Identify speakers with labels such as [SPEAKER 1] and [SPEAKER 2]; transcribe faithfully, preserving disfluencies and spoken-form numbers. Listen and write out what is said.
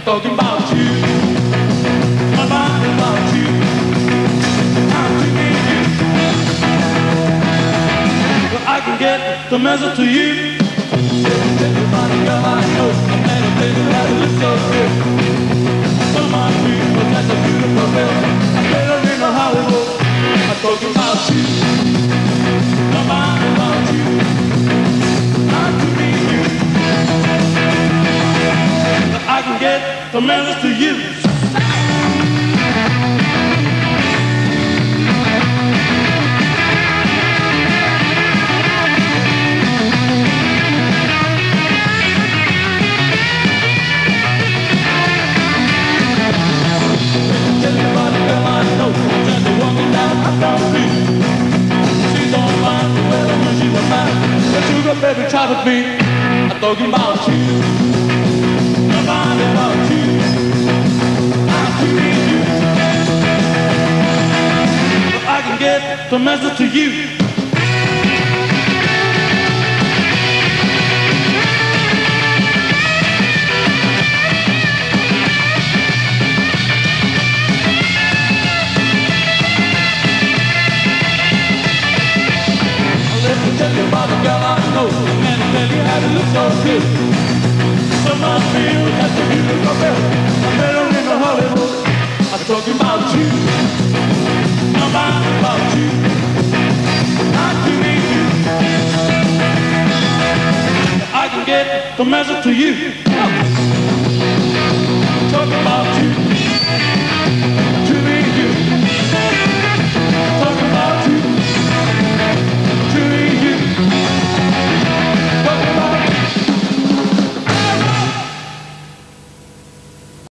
[SPEAKER 1] talking about you. My mind about you. I'm thinking you. Well, I can get the message to you. Everybody, girl, I know I met a baby that looks so good. Some of my people, that's a beautiful girl. I met her in Hollywood. I'm talking about you. My mind about you. I'm thinking you. I can get the message to you. Everybody come I know, just walking down the street. She don't mind the weather when she was mine. The sugar baby child of me. I'm talking about you. Nobody about you. I'm feeling you. But I can get the message to you. Tell you about the girl I know, and tell you how to look so good. Some of feel that's a beautiful girl. I met her in Hollywood. I'm talking about you. I'm about you. I'm feeling you. I can get the message to you.